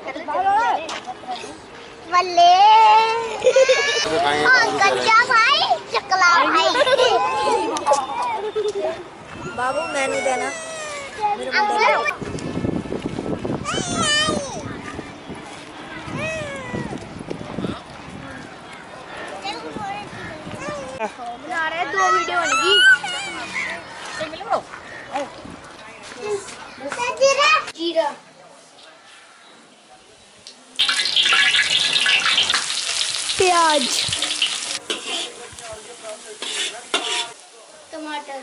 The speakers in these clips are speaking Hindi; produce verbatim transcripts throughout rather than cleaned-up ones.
बल्ले कच्चा भाई चकला भाई। बाबू मेनू देना बना रहे दो वीडियो बनेगी। जीरा प्याज टमाटर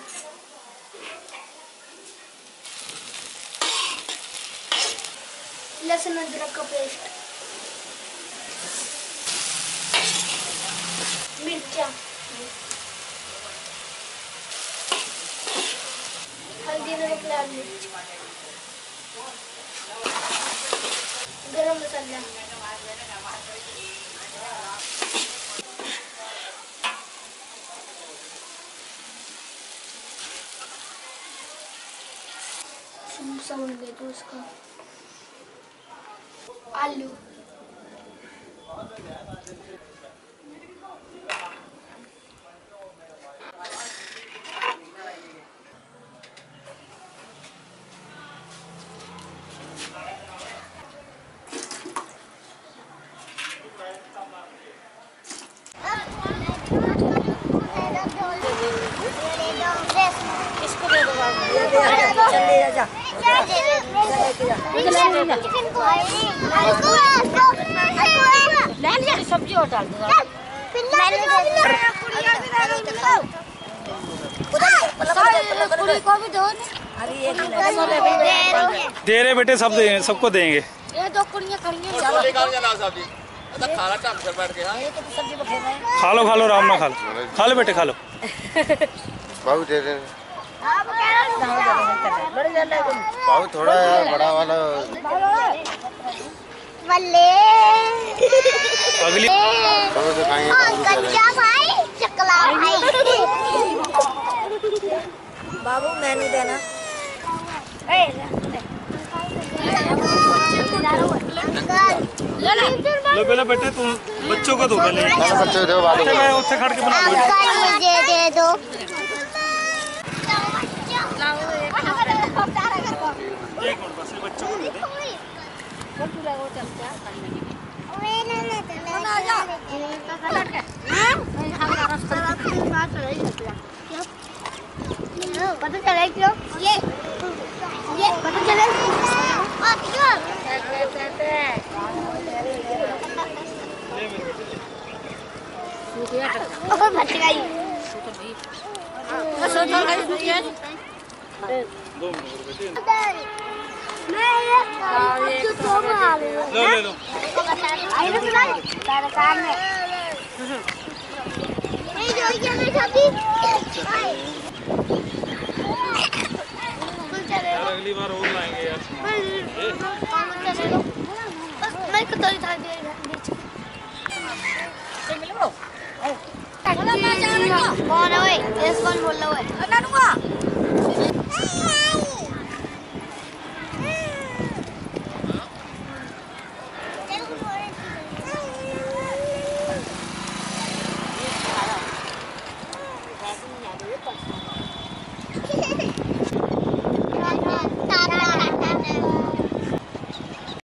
लहसुन अदरक का पेस्ट मिर्चा हल्दी नमक लाल मिर्च गरम मसाला समझ गए तो उसका आलू इसको दे दो बाबू चल ले जा ले लिया सब्जी और डाल दो को भी दो। दे रहे बेटे सब दे सबको देंगे। ये दो कुड़ियां खड़ी हैं खा लो खा लो आराम ना खा लो खा लो बेटे खा लो बाबू दे दे बाबू थोड़ा यार बड़ा वाला बल्ले अगली बाबू तो खाएंगे कच्चा भाई चकला भाई। बाबू मेनू देना लो पहले बेटे तुम बच्चों को दो पहले बच्चों दो बाबू मैं उत्थे खड़ के बना दो मुझे दे दो एक मिनट बस बच्चों को दे दे पता चले क्यों ये ये पता चले क्यों बच गई दो मैं ये तो मार लो ले लो आई ना सारे काम में नहीं जो ये मैं खाती अगली बार और लाएंगे यार मैं को तो इधर दे कौन है ओए? कौन बोल रहा है?